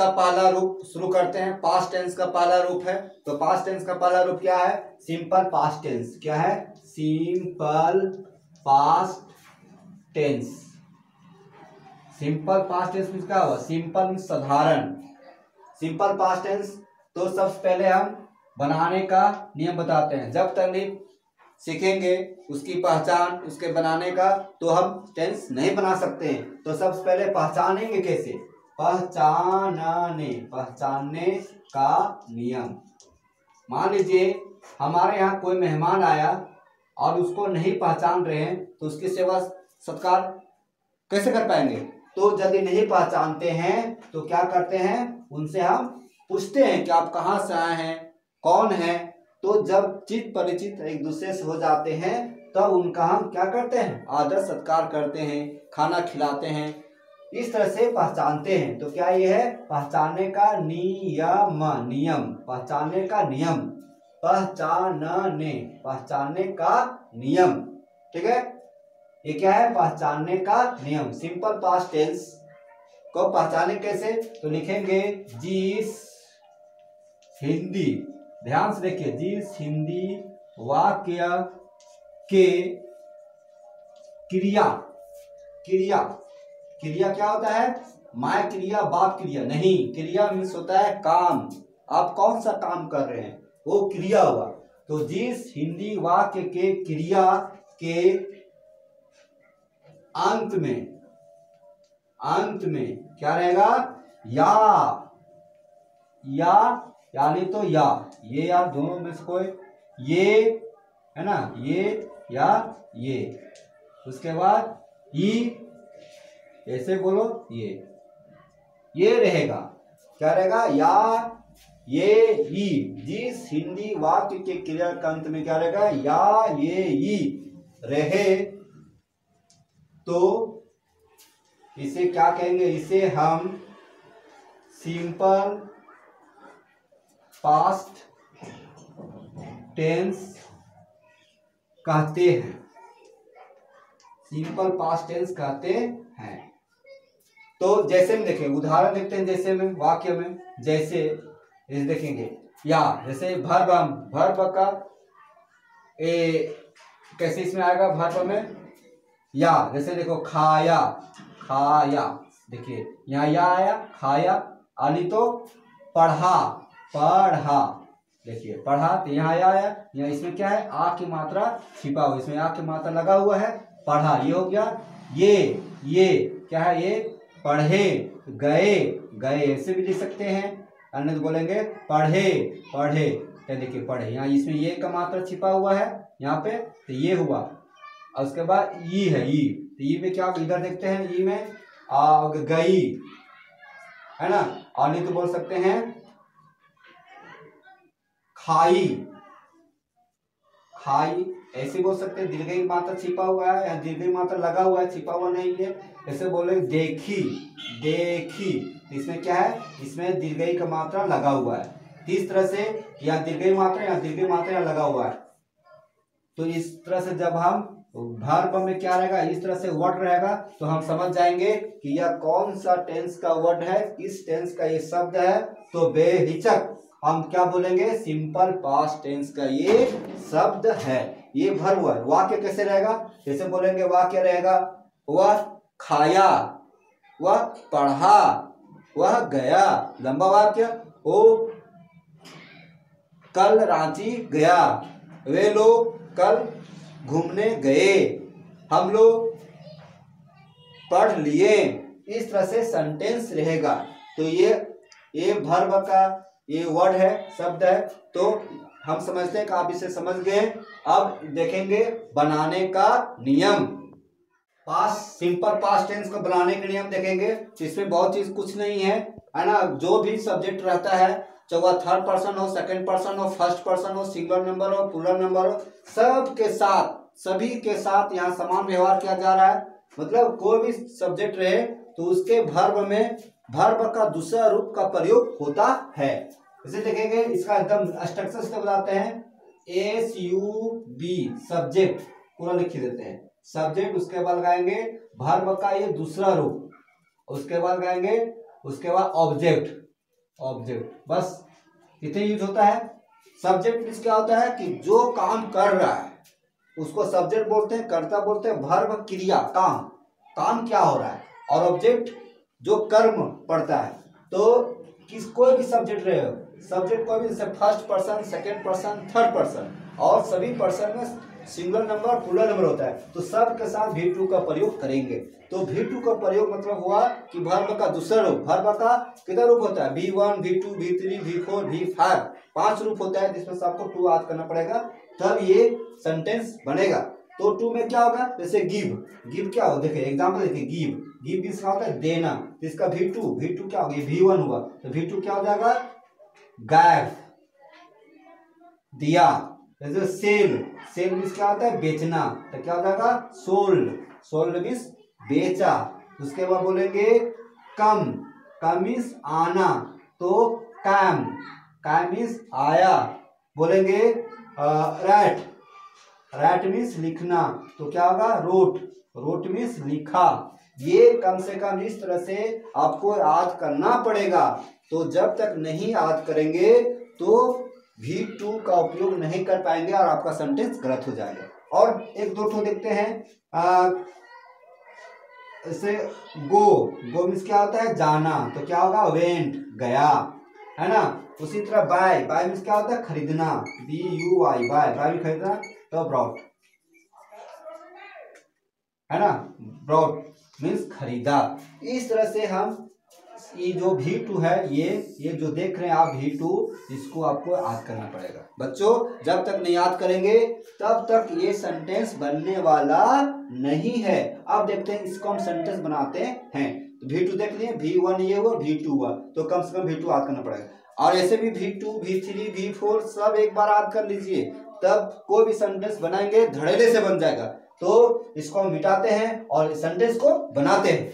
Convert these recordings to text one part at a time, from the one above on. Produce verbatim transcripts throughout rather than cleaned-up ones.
का पहला रूप शुरू करते हैं। पास्ट टेंस का पहला रूप है, तो पास्ट टेंस का पहला रूप क्या है? Simple past tense. क्या है? Simple past tense. Simple past tense means क्या हुआ? सिंपल मीन्स साधारण। सिंपल पास्ट टेंस तो सबसे पहले हम बनाने का नियम बताते हैं। जब तक नहीं सीखेंगे उसकी पहचान, उसके बनाने का, तो हम टेंस नहीं बना सकते हैं। तो सबसे पहले पहचानेंगे कैसे? पहचानने, पहचानने का नियम। मान लीजिए हमारे यहाँ कोई मेहमान आया और उसको नहीं पहचान रहे हैं, तो उसकी सेवा सत्कार कैसे कर पाएंगे? तो यदि नहीं पहचानते हैं तो क्या करते हैं? उनसे हम पूछते हैं कि आप कहाँ से आए हैं, कौन है। तो जब चित परिचित एक दूसरे से हो जाते हैं तब उनका हम क्या करते हैं? आदर सत्कार करते हैं, खाना खिलाते हैं, इस तरह से पहचानते हैं। तो क्या ये है? पहचानने का नियम। नियम, पहचानने का नियम। पहचानने, पहचानने का नियम। ठीक है, ये क्या है? पहचानने का नियम। सिंपल पास्ट टेंस को पहचाने कैसे? तो लिखेंगे जिस हिंदी, ध्यान से देखिए, जिस हिंदी वाक्य के क्रिया, क्रिया, क्रिया क्या होता है? मैं क्रिया, बाप क्रिया नहीं। क्रिया मीन्स होता है काम। आप कौन सा काम कर रहे हैं, वो क्रिया हुआ। तो जिस हिंदी वाक्य के क्रिया के अंत में, अंत में क्या रहेगा? या, या यानी तो या, ये या दोनों में से कोई, ये है ना, ये या ये, उसके बाद ई, ऐसे बोलो ये, ये रहेगा। क्या रहेगा? या, ये, ई। जिस हिंदी वाक्य के क्रिया के अंत में क्या रहेगा? या, ये, ई रहे तो इसे क्या कहेंगे? इसे हम सिंपल पास्ट टेंस कहते हैं। सिंपल पास्ट टेंस कहते हैं। तो जैसे में देखें, उदाहरण देखते हैं जैसे में, वाक्य में। जैसे इस देखेंगे या, जैसे वर्ब, वर्ब का ए कैसे इसमें आएगा? वर्ब में या, जैसे देखो खाया, खाया, देखिए यहाँ या आया, खाया। आनी तो पढ़ा, पढ़ा, देखिए पढ़ा, तो यहाँ आया आया, यहाँ इसमें क्या है? आ की मात्रा छिपा हुआ, इसमें आ की मात्रा लगा हुआ है, पढ़ा, ये हो गया। ये, ये क्या है? ये पढ़े, गए, गए ऐसे भी लिख सकते हैं। अन्य तो बोलेंगे पढ़े, पढ़े, तो देखिए पढ़े, यहाँ इसमें ये का मात्रा छिपा हुआ है यहाँ पे, तो ये हुआ। और उसके बाद ई है, ई, तो ई में क्या? इधर देखते हैं, ई में आ गई, है ना। और नहीं तो बोल सकते हैं खाई, खाई ऐसे बोल सकते हैं। दीर्घ मात्रा छिपा हुआ है, या दीर्घ मात्रा लगा हुआ है, छिपा हुआ नहीं है। ऐसे बोले देखी, देखी, तो इसमें क्या है? इसमें दीर्घ का मात्रा लगा हुआ है। इस तरह से या दीर्घ मात्रा या दीर्घ मात्रा लगा हुआ है। तो इस तरह से जब हम वर्ब में क्या रहेगा? इस तरह से वर्ड रहेगा, तो हम समझ जाएंगे कि यह कौन सा टेंस का वर्ड है, इस टेंस का ये शब्द है। तो बेहिचक हम क्या बोलेंगे? सिंपल पास्ट टेंस का ये शब्द है, ये वर्ब है। वाक्य कैसे रहेगा? जैसे बोलेंगे, वाक्य रहेगा वह खाया, वह पढ़ा, वह गया। लंबा वाक्य, वो कल रांची गया, वे लोग कल घूमने गए, हम लोग पढ़ लिए। इस तरह से सेंटेंस रहेगा। तो ये ये वर्ब का ये वर्ड है, शब्द है। तो हम समझते हैं कि आप इसे समझ गए। अब देखेंगे बनाने का नियम। पास्ट, सिंपल पास्ट टेंस को बनाने के नियम देखेंगे। इसमें बहुत चीज कुछ नहीं है, है ना। जो भी सब्जेक्ट रहता है, चाहे वह थर्ड पर्सन हो, सेकंड पर्सन हो, फर्स्ट पर्सन हो, सिंगुलर नंबर हो, प्लूरल नंबर हो, सब के साथ, सभी के साथ यहाँ समान व्यवहार किया जा रहा है। मतलब कोई भी सब्जेक्ट रहे तो उसके वर्ब में वर्ब का दूसरा रूप का प्रयोग होता है। इसे देखेंगे, इसका एकदम स्ट्रक्चर से बताते हैं। एस यू बी, सब्जेक्ट पूरा लिख देते हैं। सब्जेक्ट, उसके बाद लगाएंगे वर्ब का ये दूसरा रूप, उसके बाद लगाएंगे उसके बाद ऑब्जेक्ट, ऑब्जेक्ट, बस इतने यूज होता है। सब्जेक्ट मीन्स क्या होता है कि जो काम कर रहा है उसको सब्जेक्ट बोलते हैं, कर्ता बोलते हैं, वर्ब क्रिया काम, काम क्या हो रहा है, और ऑब्जेक्ट जो कर्म पड़ता है। तो किस कोई भी सब्जेक्ट रहे हो, सब्जेक्ट कोई भी, जैसे first person, second person, third person, और सभी पर्सन में सिंगल नंबर प्लूरल नंबर होता है, तो सब के साथ भी टू का प्रयोग करेंगे। तो भी टू का प्रयोग मतलब हुआ कि वर्ब का दूसरा रूप, वर्ब का कितना रूप होता है, V one, V two, V three, V four, V five, पांच रूप होता है, जिसमें से आपको टू याद करना पड़ेगा, तब ये सेंटेंस बनेगा। तो टू में क्या होगा, जैसे गिव, गिव क्या हो, देखिए एग्जाम्पल देखिए, गिव, गिव मीन्स क्या होता है, देना, तो इसका वी टू, वी टू क्या होगा, वी वन हुआ, तो वी टू क्या हो जाएगा, गैव, दिया। जैसे सेल, सेल मीन्स क्या होता है, बेचना, तो क्या हो जाएगा, सोल्ड, सोल्ड मीन्स बेचा। उसके बाद बोलेंगे कम, कम मीन्स आना, तो कैम, कैम मीन्स आया। बोलेंगे राइट, राइट मीन्स लिखना, तो क्या होगा, रोट, रोट मीन्स लिखा। ये कम से कम इस तरह से आपको याद करना पड़ेगा। तो जब तक नहीं याद करेंगे तो भी टू का उपयोग नहीं कर पाएंगे और आपका सेंटेंस गलत हो जाएगा। और एक दो ठो देखते हैं, जैसे गो, गो मीन्स क्या होता है, जाना, तो क्या होगा, वेंट, गया, है ना। उसी तरह बाय, बाय मीन्स क्या होता है, खरीदना, B U Y, buy, buy भी खरीदना, तो ब्रॉट, है ना, ब्रॉट मीन्स खरीदा। इस तरह से हम ये जो भी टू है, ये ये जो देख रहे हैं आप भी टू, इसको आपको याद करना पड़ेगा बच्चों। जब तक नहीं याद करेंगे तब तक ये सेंटेंस बनने वाला नहीं है। अब देखते हैं इसको हम सेंटेंस बनाते हैं। तो भी टू देख लिए, भी वन ये हुआ, भी टू हुआ, तो कम से कम भी टू याद करना पड़ेगा। और ऐसे भी भी टू, भी थ्री, भी फोर सब एक बार याद कर लीजिए, तब कोई भी सेंटेंस बनाएंगे धड़ेले से बन जाएगा। तो इसको हम मिटाते हैं और सेंटेंस को बनाते हैं।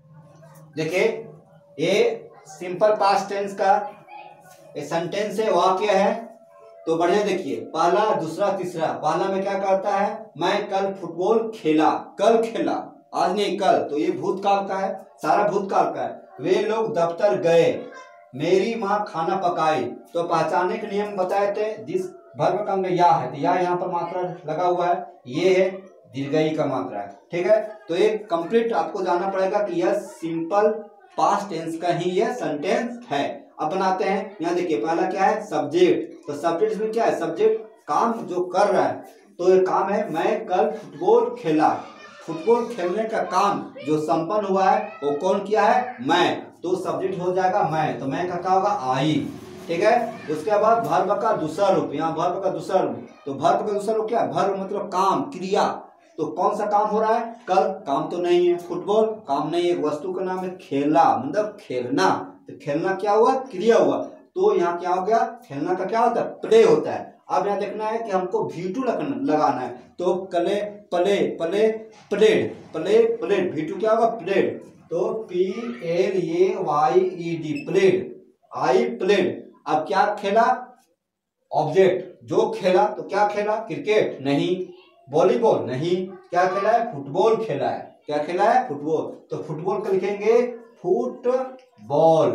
देखिए ये सिंपल पास्ट टेंस का ये सेंटेंस है, वाक्य है। तो बढ़िया देखिए, पहला, दूसरा, तीसरा। पहला में क्या करता है, मैं कल फुटबॉल खेला, कल खेला, आज नहीं कल, तो ये भूतकाल का है, सारा भूतकाल का है। वे लोग दफ्तर गए, मेरी माँ खाना पकाई। तो पहचानने के नियम बताए थे, जिस वर्ब का अंग या है, तो या यहाँ पर मात्रा लगा हुआ है, ये है दीर्घई का मात्रा है, ठीक है। तो ये कंप्लीट आपको जानना पड़ेगा कि यह सिंपल पास्ट टेंस का ही यह सेंटेंस है। अब बनाते हैं। यहाँ देखिए पहला क्या है, सब्जेक्ट। तो सब्जेक्ट में क्या है, सब्जेक्ट काम जो कर रहा है, तो ये काम है, मैं कल फुटबॉल खेला। फुटबॉल खेलने का काम जो संपन्न हुआ है वो कौन किया है, मैं। तो सब्जेक्ट हो जाएगा मैं, तो मैं का क्या होगा, आई, ठीक है। उसके बाद वर्ब का दूसरा रूप, यहाँ वर्ब का दूसरा रूप, तो वर्ब का दूसरा रूप क्या है, वर्ब मतलब काम, क्रिया। तो कौन सा काम हो रहा है, कल, काम तो नहीं है, फुटबॉल काम नहीं है, वस्तु का नाम है, खेला मतलब खेलना। तो खेलना क्या हुआ, क्रिया हुआ। तो यहाँ क्या हो गया, खेलना का क्या होता है, प्ले होता है। अब यहाँ देखना है कि हमको भी टू लगाना है। तो कले, play, play, played, play, played, V two क्या होगा, प्लेड। तो P L A Y E D, played, I played. अब क्या खेला, ऑब्जेक्ट जो खेला, तो क्या खेला, क्रिकेट नहीं, वॉलीबॉल नहीं, क्या खेला है, फुटबॉल खेला है। क्या खेला है, फुटबॉल। तो फुटबॉल का लिखेंगे फुटबॉल,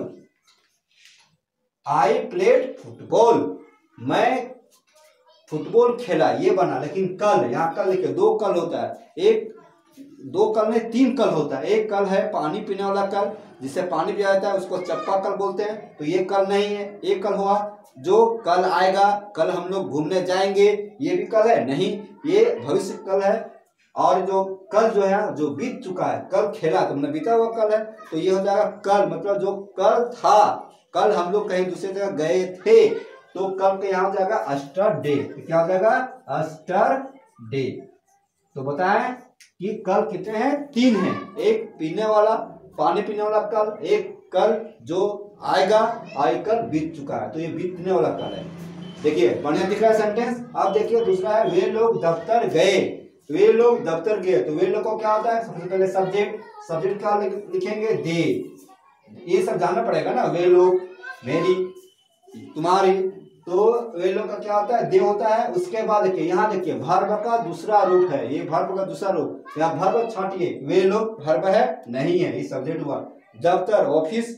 आई प्लेड फुटबॉल, मैं फुटबॉल खेला, ये बना। लेकिन कल, यहाँ कल लिखे, दो कल होता है, एक दो कल में तीन कल होता है। एक कल है पानी पीने वाला कल, जिससे पानी पिया जाता है, उसको चप्पा कल बोलते हैं। तो ये कल नहीं है, एक कल हुआ जो कल आएगा, कल हम लोग घूमने जाएंगे, ये भी कल है नहीं, ये भविष्य कल है। और जो कल जो है, जो बीत चुका है, कल खेला तो मतलब बीता हुआ कल है, तो ये हो जाएगा कल, मतलब जो कल था, कल हम लोग कहीं दूसरे जगह गए थे, तो कल के यहाँ हो जाएगा अस्टरडे। क्या हो जाएगा, अस्टरडे। तो बताएं कि कल कितने हैं, तीन हैं। एक पीने वाला, पानी पीने वाला कल, एक कल जो आएगा, आई कल बीत चुका है, तो ये बीतने वाला कल है। देखिए बढ़िया दिख रहा है सेंटेंस। अब देखिए दूसरा है, वे लोग दफ्तर गए, वे लोग दफ्तर गए। तो वे लोग को क्या होता है, सबसे पहले सब्जेक्ट, सब्जेक्ट क्या लिखेंगे, दे, ये सब जानना पड़ेगा ना, वे लोग, मेरी, तुम्हारी। तो वे लोग का क्या होता है, दे होता है। उसके बाद देखिए, यहाँ देखिए वर्ब का दूसरा रूप है, ये वर्ब का दूसरा रूप, यहाँ वर्ब छांटिए, वे लोग वर्ब है नहीं है, ये सब्जेक्ट हुआ। दफ्तर, ऑफिस,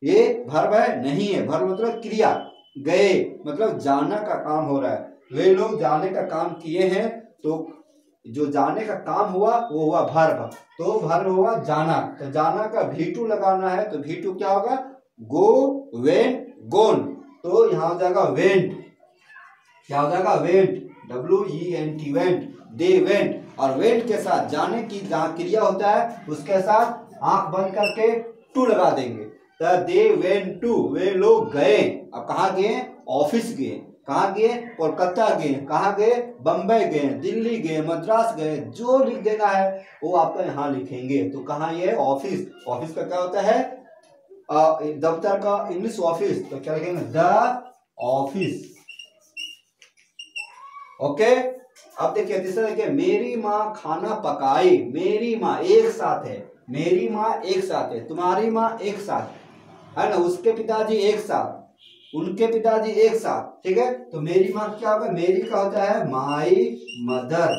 ये वर्ब है नहीं है। वर्ब मतलब क्रिया, गए मतलब जाना का काम हो रहा है, वे लोग जाने का काम किए हैं, तो जो जाने का काम हुआ वो हुआ वर्ब, तो वर्ब हुआ जाना। तो जाना का वी टू लगाना है, तो वी टू क्या होगा, गो, वेंट, गोन। तो यहाँ हो जाएगा वेंट, क्या हो जाएगा, went, W E N T, went, they went. और वेंट के साथ जाने की जहाँ क्रिया होता है उसके साथ आंख बंद करके टू लगा देंगे, तो दे वेंट टू, वे लोग गए। अब कहाँ गए, ऑफिस गए, कहाँ गए, कोलकाता गए, कहाँ गए, बम्बई गए, दिल्ली गए, मद्रास गए, जो लिख देना है वो आपका यहाँ लिखेंगे। तो कहाँ ये ऑफिस, ऑफिस का क्या होता है, दफ्तर का इंग्लिश ऑफिस, तो क्या लिखेंगे, द ऑफिस। ओके, अब देखिए तीसरा देखिए, मेरी माँ खाना पकाई। मेरी माँ एक साथ है, मेरी माँ एक साथ है, तुम्हारी माँ एक साथ है ना, उसके पिताजी एक साथ, उनके पिताजी एक साथ, ठीक है। तो मेरी माँ क्या होगा, मेरी का होता है माई मदर,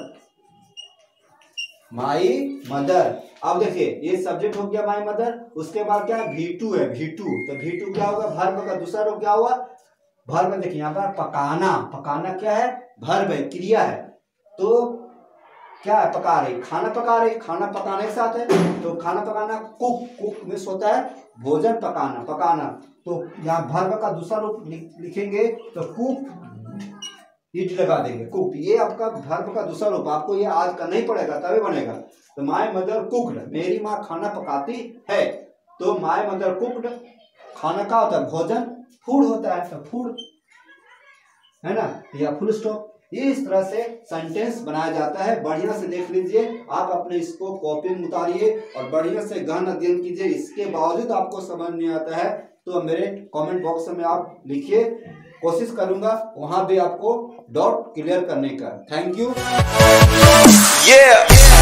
माई मदर। अब देखिए ये सब्जेक्ट हो गया माई मदर, उसके बाद क्या है, वी टू है, वी टू। तो वी टू क्या होगा, वर्ब का दूसरा रूप क्या हुआ, वर्ब। देखिए यहाँ पर पकाना, पकाना क्या है, वर्ब है, क्रिया है। तो क्या है, पका रही, खाना पका रही, खाना पकाने के साथ है, तो खाना पकाना कुक, कुक में होता है भोजन पकाना, पकाना। तो यहाँ वर्ब का दूसरा रूप लिखेंगे तो कुक ईट लगा देंगे, कुक। ये आपका वर्ब का दूसरा रूप, आपको ये आज करना ही पड़ेगा तभी बनेगा। तो माय मदर कुक्ड, मेरी माँ खाना पकाती है, तो माय मदर कुक्ड, खाना का होता है भोजन, फूड होता है, तो फूड है ना, या फुल स्टॉप। इस तरह से सेंटेंस बनाया जाता है। बढ़िया से देख लीजिए, आप अपने इसको कॉपी में उतारिए और बढ़िया से गहन अध्ययन कीजिए। इसके बावजूद आपको समझ नहीं आता है तो मेरे कमेंट बॉक्स में आप लिखिए, कोशिश करूंगा वहां भी आपको डाउट क्लियर करने का। Thank you. yeah!